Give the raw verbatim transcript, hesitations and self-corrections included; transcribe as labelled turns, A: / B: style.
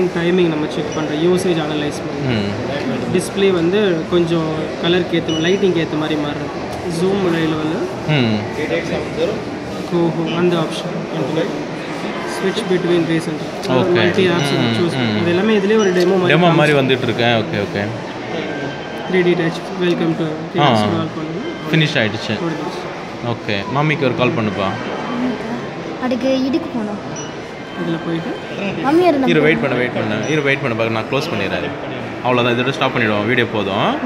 A: Running timing நம்ம check பண்ணுறோம், usage analyse பண்ணுறோம். டிஸ்பிளே வந்து கொஞ்சம் கலருக்கு ஏற்ற லைட்டிங்க்கு ஏற்ற மாதிரி மாறுறது. ஜூம் முறையில் வந்து கோஹோ அந்த ஆப்ஷன் ஸ்விட்ச் between reason multi apps choose இது எல்லாமே இதுலேயே ஒரு டெமோ மாதிரி
B: டெமோ மாதிரி வந்துட்டு இருக்கேன். Okay okay
A: three D touch welcome to call பண்ணுங்க.
B: ஃபினிஷ் ஆகிடுச்சு. ஓகே மம்மிக்கு ஒரு கால் பண்ணுப்பா.
C: அதுக்கு இதுக்கு போகணும்.
A: இதில் போயிட்டு
C: மம்மி
B: இரு வெயிட் பண்ண வெயிட் பண்ண இரு வெயிட் பண்ண பார்க்க நான் க்ளோஸ் பண்ணிடுறேன். அவ்வளோதான், இதோட ஸ்டாப் பண்ணிவிடுவோம், வீடியோ போதும்.